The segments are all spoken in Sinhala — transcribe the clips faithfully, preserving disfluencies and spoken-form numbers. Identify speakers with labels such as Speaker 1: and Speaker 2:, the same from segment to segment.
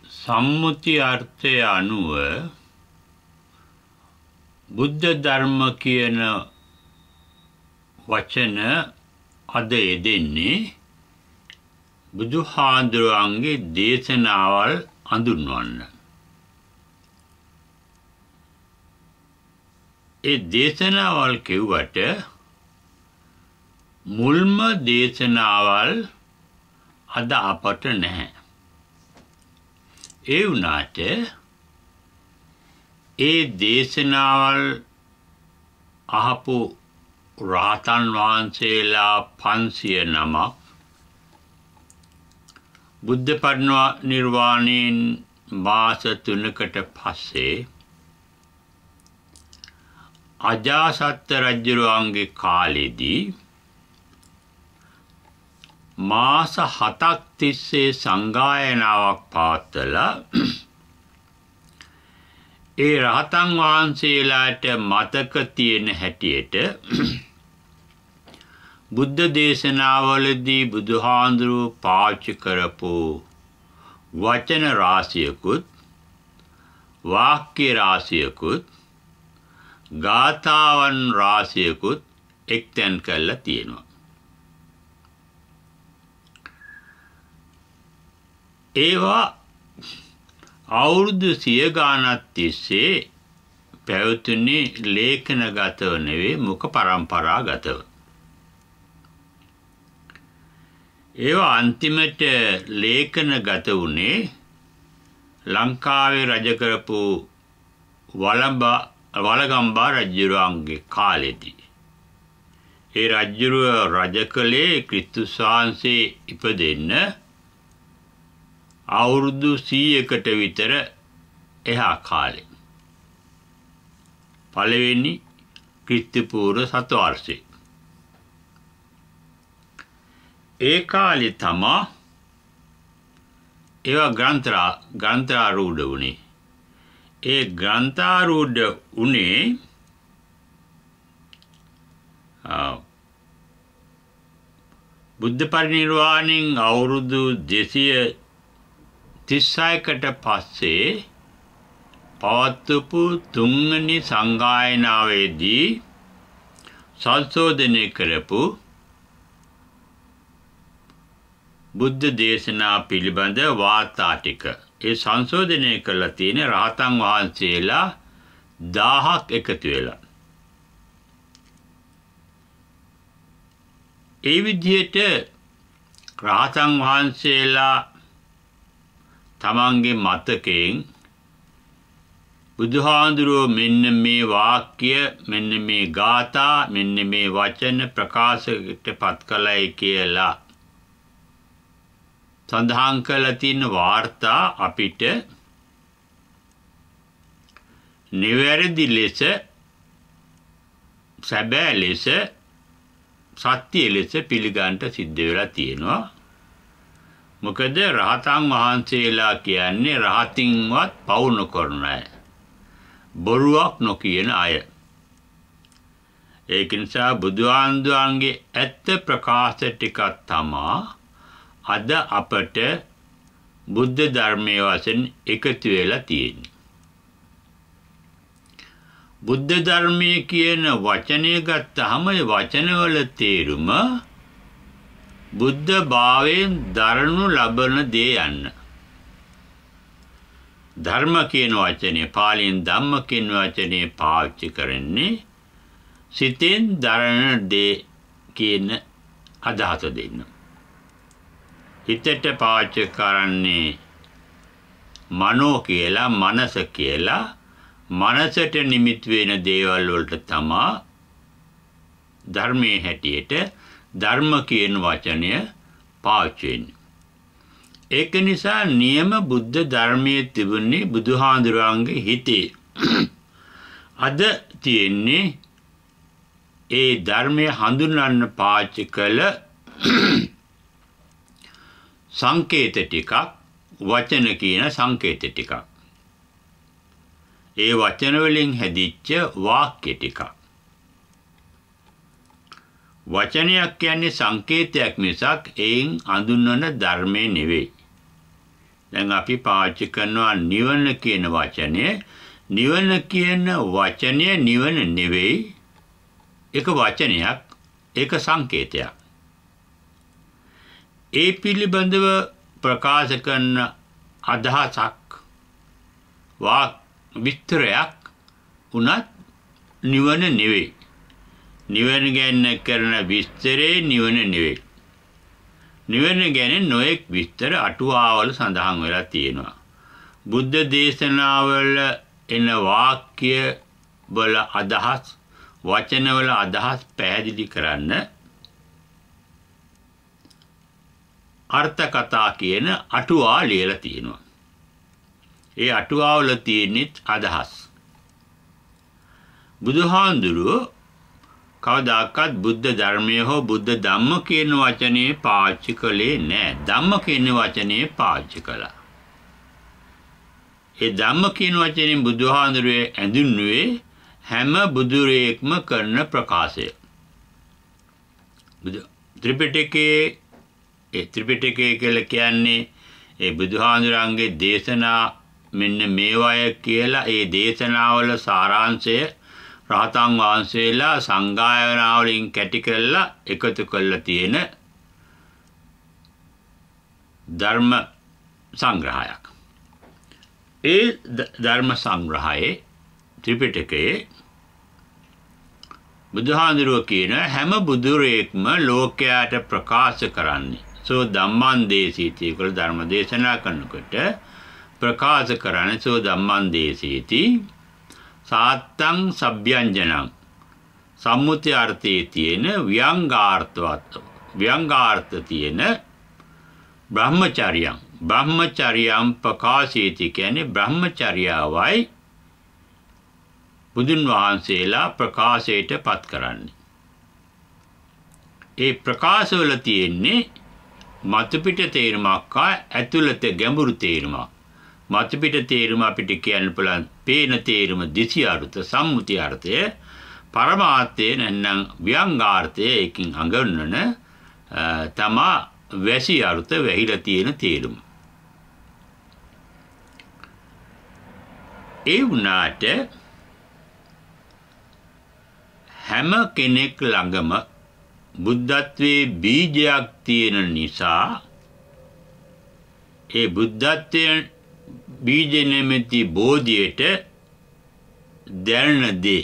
Speaker 1: සම්මුති අර්ථය අනුව බුද්ධ ධර්ම කියන වචන අද යෙදෙන්නේ බුදුහාඳුරන්ගේ දේශනාවල් අඳුන්වන්න. ඒ දේශනාවල් කිව්වට මුල්ම දේශනාවල් අද අපට නැහැ. ඒ වුණාට ඒ දේශනාවල් අහපු රහතන් වහන්සේලා පන්සිය නමක් බුද්ධ පරිනිර්වාණයෙන් මාස තුනකට පස්සේ අජාසත් රජුගේ කාලෙදී මාස හතක් තිස්සේ සංගායනාවක් පවත්වලා ඒ රහතන් වහන්සේලාට මතක තියෙන හැටියට බුද්ධ දේශනාවලදී බුදුහාඳුරුවෝ පාවිච්චි කරපු වචන රාශියකුත් වාක්‍ය රාශියකුත් ගාථාවන් රාශියකුත් එක්තැන් කරලා තියෙනවා. ඒවා අවුරුදු සිය ගානක් තිස්සේ පැවතුනේ ලේඛනගතව නෙවෙයි මුඛ පරම්පරාගතව. ඒවා අන්තිමට ලේඛනගත වුණේ ලංකාවේ රජ කරපු වළඹ වළගම්බා රජුගේ කාලෙදී. ඒ රජුව රජ කළේ ක්‍රිස්තුස් වහන්සේ ඉපදෙන්න අවුරුදු සීයකට විතර එහා කාලේ. පළවෙනි ක්‍රිස්තු පූර්ව සත වර්ෂේ. ඒ කාලේ තමා ඒවා ග්‍රන්ථා ග්‍රන්ථාරූඪ වුණේ. ඒ ග්‍රන්ථාරූඪ වුණේ බුද්ධ පරිනිර්වාණයෙන් අවුරුදු දෙසිය තිස්හයකට පස්සේ පවත්වපු තුන්වෙනි සංගායනාවේදී සංශෝධනය කරපු බුද්ධ දේශනා පිළිබඳ වාර්තා ටික. ඒ සංශෝධනය කරලා තියෙන රහතන් වහන්සේලා දහයක් එකතු වෙලා. ඒ විදිහට රහතන් වහන්සේලා තමන්ගේ මතකයෙන් බුදුහාඳුරුවෝ මෙන්න මේ වාක්‍ය මෙන්න මේ ගාථා මෙන්න මේ වචන ප්‍රකාශයට පත් කළයි කියලා සඳහන් කරලා තියෙන වාර්තා අපිට නිවැරදි ලෙස සැබෑ ලෙස සත්‍ය ලෙස පිළිගන්නට සිද්ධ වෙලා තියෙනවා. මොකද රහතන් වහන්සේලා කියන්නේ රහතින්වත් පවු නොකරන අය. බොරුවක් නොකියන අය. ඒක නිසා බුදුහාඳුරන්ගේ ඇත්ත ප්‍රකාශ ටිකක් තමා අද අපට බුද්ධ ධර්මයේ වශයෙන් එකතු වෙලා තියෙන්නේ. බුද්ධ ධර්මයේ කියන වචනය ගත්තාම ඒ වචනවල තේරුම බුද්ධ භාවයෙන් දරනු ලබන දේ යන්න. ධර්ම කියන වචනේ පාලියෙන් ධම්ම කියන වචනේ පාවිච්චි කරන්නේ සිතෙන් දරන දේ කියන අදහස දෙන්න. හිතට පාවිච්චි කරන්නේ මනෝ කියලා මනස කියලා මනසට නිමිති වෙන දේවල් වලට තමා ධර්මයේ හැටියට ධර්ම කියන වචනය පාවිච්චි වෙන්නේ. ඒක නිසා නියම බුද්ධ ධර්මයේ තිබුණේ බුදුහාඳුරන්ගේ හිතේ. අද තියෙන්නේ ඒ ධර්මයේ හඳුන්වන්න පාවිච්චි කළ සංකේත ටිකක් වචන කියන සංකේත ටිකක්. ඒ වචන වලින් හැදිච්ච වාක්‍ය ටිකක්. වචනයක් කියන්නේ සංකේතයක් මිසක් එයින් අඳුන්වන ධර්මයේ නෙවෙයි. දැන් අපි පාවිච්චි කරනවා නිවන කියන වචනය. නිවන කියන වචනය නිවන නෙවෙයි. ඒක වචනයක්. ඒක සංකේතයක්. ඒ පිළිබඳව ප්‍රකාශ කරන අදහසක් වා විස්තරයක් උනත් නිවන නෙවෙයි. නිවන ගැන කරන විස්තරේ නිවන නෙවෙයි. නිවන ගැන නොයෙක් විස්තර අටුවාවල සඳහන් වෙලා තියෙනවා. බුද්ධ දේශනාවල එන වාක්‍ය වල අදහස්, වචන වල අදහස් පැහැදිලි කරන්න අර්ථ කතා කියන අටුවා ලියලා තියෙනවා. ඒ අටුවාවල තියෙන අදහස්. බුදුහාඳුරුවෝ කවදාකවත් බුද්ධ ධර්මය හෝ බුද්ධ ධම්ම කියන වචනේ පාවිච්චි කළේ නැහැ. ධම්ම කියන වචනේ පාවිච්චි කළා. ඒ ධම්ම කියන වචනේ බුදුහාඳුරුවේ ඇඳුන්නේ හැම බුදුරෙක්ම කරන ප්‍රකාශය. බුදු ත්‍රිපිටකයේ ඒ ත්‍රිපිටකය කියලා කියන්නේ ඒ බුදුහාඳුරන්ගේ දේශනා මෙන්න මේවය කියලා ඒ දේශනාවල සාරාංශය රහතන් වහන්සේලා සංගායනාවලින් කැටි කරලා එකතු කරලා තියෙන ධර්ම සංග්‍රහයක්. ඒ ධර්ම සංග්‍රහයේ ත්‍රිපිටකයේ බුදුහාඳුරුවෝ කියන හැම බුදුරෙක්ම ලෝකයට ප්‍රකාශ කරන්නේ සෝ ධම්මං දේශීති කියලා ධර්ම දේශනා කරනකොට ප්‍රකාශ කරන්නේ සෝ ධම්මං දේශීති සාත්තං සබ්යංජනං සම්මුති අර්ථයේ තියෙන ව්‍යංගාර්ථවත් ව්‍යංගාර්ථ තියෙන බ්‍රහ්මචර්යං බ්‍රහ්මචර්යං ප්‍රකාශීති කියන්නේ බ්‍රහ්මචර්යාවයි බුදුන් වහන්සේලා ප්‍රකාශයට පත් කරන්නේ. ඒ ප්‍රකාශවල තියෙන්නේ මතුපිට තේරුමක් හා ඇතුළත ගැඹුරු තේරුමක්. මතුපිට තේරුම අපිට කියන්න පුළුවන් පේන තේරුම දිසි අර්ථ සම්මුති අර්ථය පරමාර්ථය නැත්නම් ව්‍යංගාර්ථය එකකින් අඟන්නන තමා වැසි අර්ථ වැහිලා තියෙන තේරුම. ඒ වුණාට හැම කෙනෙක් ළඟම බුද්ධත්වයේ බීජයක් තියෙන නිසා ඒ බුද්ධත්වයේ බීජ නැමැති බෝධියට දැනෙන දේ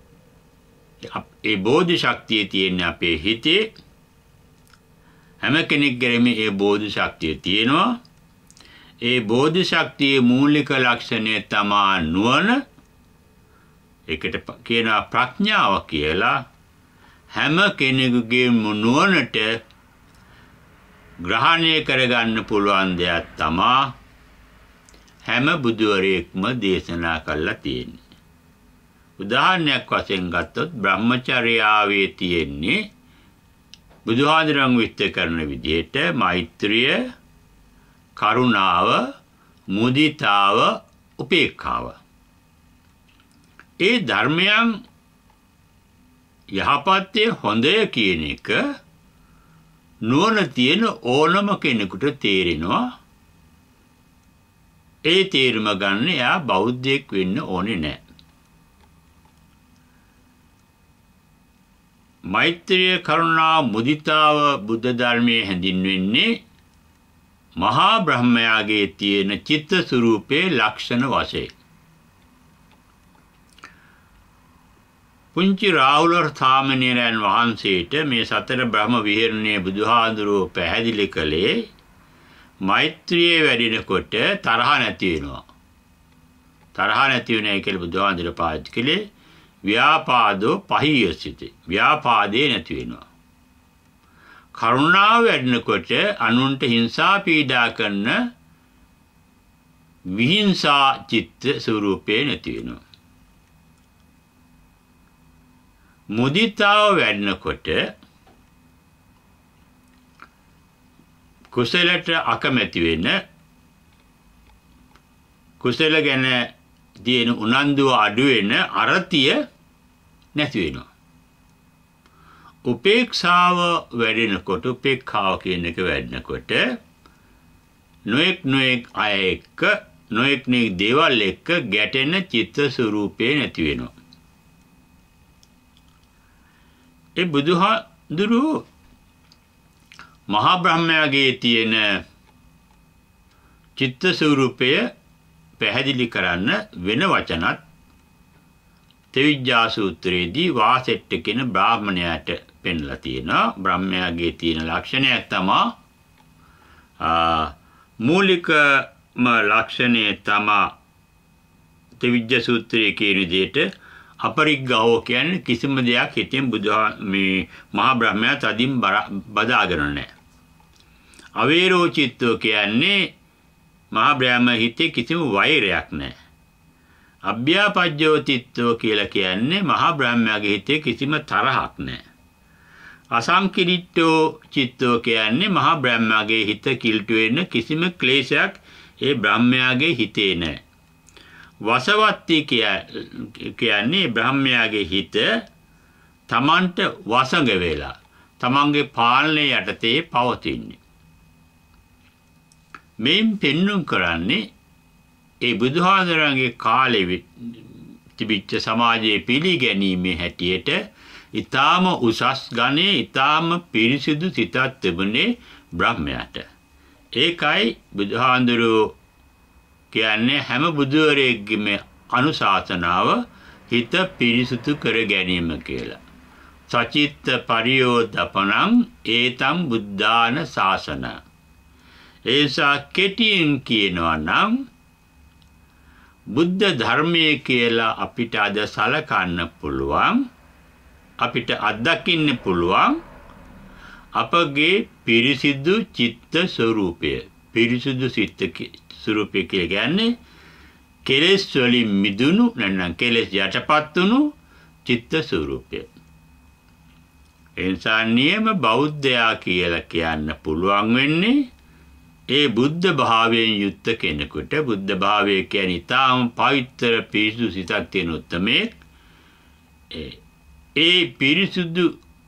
Speaker 1: ඒ බෝධි ශක්තිය තියෙන අපේ හිතේ හැම කෙනෙක් ගැනීම ඒ බෝධි ශක්තිය තියෙනවා. ඒ බෝධි ශක්තියේ මූලික ලක්ෂණය තමා නුවණ. ඒකට කියනවා ප්‍රඥාව කියලා. හැම කෙනෙකුගේ නුවණට ග්‍රහණය කරගන්න පුළුවන් දෙයක් තමා හැම බුදුවරයෙක්ම දේශනා කළා තියෙන්නේ. උදාහරණයක් වශයෙන් ගත්තොත් බ්‍රහ්මචර්යාවේ තියෙන්නේ බුදුහාඳුරන් විස්තර කරන විදිහට මෛත්‍රිය, කරුණාව, මුදිතාව, උපේක්ඛාව. ඒ ධර්මයන් යහපත්යේ හොඳය කියන එක නුවණ තියෙන ඕනම කෙනෙකුට තේරෙනවා. ඒ තේරුම ගන්න එයා බෞද්ධයෙක් වෙන්න ඕනේ නැහැ. මෛත්‍රිය, කරුණා, මුදිතාව බුද්ධ ධර්මයේ හැඳින්වෙන්නේ මහා බ්‍රහ්මයාගේ තියෙන චිත්ත ස්වરૂපයේ ලක්ෂණ වශයෙන්. පුංචි රාහුල සාමණේරයන් වහන්සේට මේ සතර බ්‍රහ්ම විහරණයේ බුදුහාඳුරෝ පැහැදිලි කළේ මෛත්‍රියේ වැඩිනකොට තරහ නැති වෙනවා. තරහ නැති වෙනයි කියලා බුදුහාඳුර පාවිච්චි කළේ ව්‍යාපාදෝ පහියසිතේ. ව්‍යාපාදේ නැති වෙනවා. කරුණාව වැඩිනකොට අනුන්ට හිංසා පීඩා කරන විහිංසා චිත්ත ස්වરૂපේ නැති වෙනවා. මුදිතාව වැඩිනකොට කුසලයට අකමැති වෙන කුසල ගැන තියෙන උනන්දුව අඩු වෙන අරතිය නැති වෙනවා. උපේක්ෂාව වැඩෙනකොට උපේක්ඛාව කියන එක වැඩෙනකොට නොඑක් නොඑක් අය එක්ක නොඑක් නොඑක් දේවල් එක්ක ගැටෙන චිත්ත ස්වરૂපේ නැති වෙනවා. ඒ බුදුහාඳුරු මහා බ්‍රහ්මයාගේ තියෙන චිත්ත ස්වરૂපය පැහැදිලි කරන්න වෙන වචනත් තෙවිජ්ජා සූත්‍රයේදී වාසෙට්ට කියන බ්‍රාහ්මණයාට පෙන්ලා තියෙනවා. බ්‍රහ්මයාගේ තියෙන ලක්ෂණයක් තමයි මූලිකම ලක්ෂණය තමයි තෙවිජ්ජා සූත්‍රයේ කියන විදිහට අපරිග්ගහෝ කියන්නේ කිසිම දෙයක් හිතෙන් බුදුහා මේ මහා බ්‍රහ්මයා තදින් බදාගෙන නැහැ. අවේරෝ චිත්තෝ කියන්නේ මහා බ්‍රහ්ම හිතේ කිසිම වෛරයක් නැහැ. අභ්‍යාපජ්ජෝ චිත්තෝ කියලා කියන්නේ මහා බ්‍රහ්මයාගේ හිතේ කිසිම තරහක් නැහැ. අසංකිරිට්ඨෝ චිත්තෝ කියන්නේ මහා බ්‍රහ්මයාගේ හිත කිල්ට වෙන්න කිසිම ක්ලේශයක් ඒ බ්‍රහ්මයාගේ හිතේ නැහැ. වසවත්ති කියන්නේ බ්‍රහ්මයාගේ හිත තමන්ට වසඟ වෙලා තමන්ගේ පාලනය යටතේ පවතින්නේ. මේන් පෙන්නුම් කරන්නේ ඒ බුදුහාඳුරන්ගේ කාලේ තිබිච්ච සමාජයේ පිළිගැනීමේ හැටියට ඊටාම උසස් ගණේ ඊටාම පිරිසිදු සිතක් තිබුණේ බ්‍රහ්මයාට. ඒකයි බුදුහාඳුරෝ කියන්නේ හැම බුදුවරයෙක්ගේම අනුශාසනාව හිත පිරිසුදු කර ගැනීම කියලා. සචිත්ත පරියෝදපනං ඒතම් බුද්ධාන ශාසන. ඒසා කෙටියෙන් කියනවා නම් බුද්ධ ධර්මයේ කියලා අපිට අද සලකන්න පුළුවන්, අපිට අත්දකින්න පුළුවන් අපගේ පිරිසිදු චිත්ත ස්වરૂපය. පිරිසිදු චිත්ත ස්වરૂපය කියන්නේ කෙලෙස් වලින් මිදුණු නැත්නම් කෙලෙස් යටපත් වුණු චිත්ත ස්වરૂපය. එනිසා නියම බෞද්ධයා කියලා කියන්න පුළුවන් වෙන්නේ ඒ බුද්ධ භාවයෙන් යුක්ත කෙනෙකුට. බුද්ධ භාවය කියන්නේ ඊටාම පවිත්‍ර පිරිසුදු සිතක් තියෙන උත්මේ. ඒ පිරිසුදු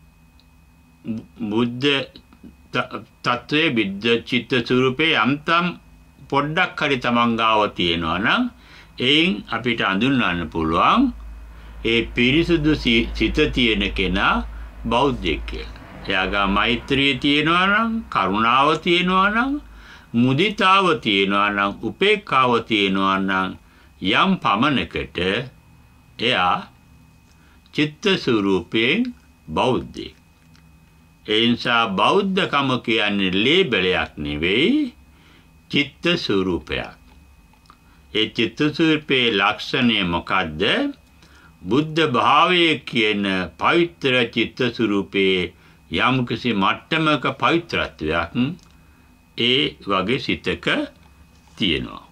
Speaker 1: බුද්ධ තත්වයේ බුද්ධ චිත්ත ස්වરૂපේ යම්තම් පොඩ්ඩක් හරි තමන් ගාව තියෙනවා නම් එයින් අපිට අඳුන්වන්න පුළුවන් ඒ පිරිසුදු සිත තියෙන කෙනා බෞද්ධයෙක් කියලා. එයාගා මෛත්‍රිය තියෙනවා නම්, කරුණාව තියෙනවා නම්, මුදිතාව තියෙනවා නම්, උපේක්ඛාව තියෙනවා නම් යම් පමණකට එයා චිත්ත ස්වરૂපයෙන් බෞද්ධයෙක්. ඒ නිසා බෞද්ධකම කියන්නේ ලේබලයක් නෙවෙයි, චිත්ත ස්වરૂපයක්. ඒ චිත්ත ස්වરૂපේ ලක්ෂණය මොකද්ද? බුද්ධ භාවයේ කියන පවිත්‍ර චිත්ත ස්වરૂපේ යම් කිසි මට්ටමක පවිත්‍රත්වයක් ඒ වගේ සිතක තියෙනවා.